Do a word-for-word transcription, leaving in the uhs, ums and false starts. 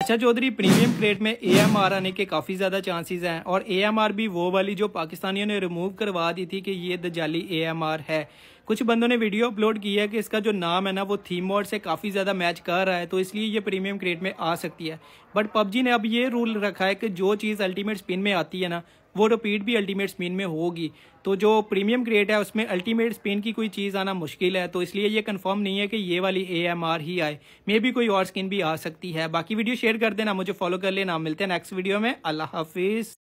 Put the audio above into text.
अच्छा Chaudhary, premium crate में A M R आने के काफ़ी ज़्यादा चांसेस हैं और ए एम आर भी वो वाली जो पाकिस्तानियों ने रिमूव करवा दी थी कि ये दजाली ए एम आर है। कुछ बंदों ने वीडियो अपलोड की है कि इसका जो नाम है ना वो थीम मोड से काफ़ी ज़्यादा मैच कर रहा है, तो इसलिए ये प्रीमियम क्रेट में आ सकती है। बट पबजी ने अब ये रूल रखा है कि जो चीज़ अल्टीमेट स्पिन में आती है ना वो रिपीट भी अल्टीमेट स्पिन में होगी। तो जो प्रीमियम क्रेट है उसमें अल्टीमेट स्पिन की कोई चीज़ आना मुश्किल है, तो इसलिए ये कंफर्म नहीं है कि ये वाली ए एम आर ही आए। मे भी कोई और स्किन भी आ सकती है। बाकी वीडियो शेयर कर देना, मुझे फॉलो कर लेना। मिलते हैं नेक्स्ट वीडियो में। अल्लाह हाफिज़।